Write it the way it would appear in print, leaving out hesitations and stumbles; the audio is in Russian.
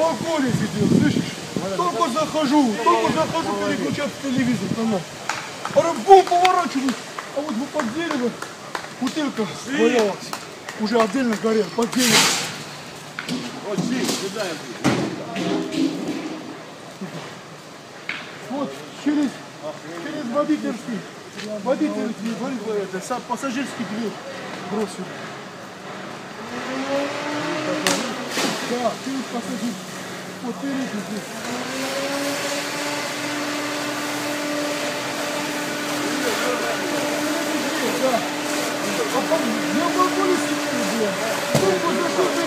балконе сидел, слышишь? Только захожу, переключать телевизор канал. Бум, поворачиваюсь, а вот под деревом бутылка валялась. Уже отдельно горел, под деревом. Вот здесь, сюда я буду. Вот через водительский, это пассажирский дверь бросил. Да, через пассажирский. Вот передний здесь. Да. А там на балконе сидели, блядь.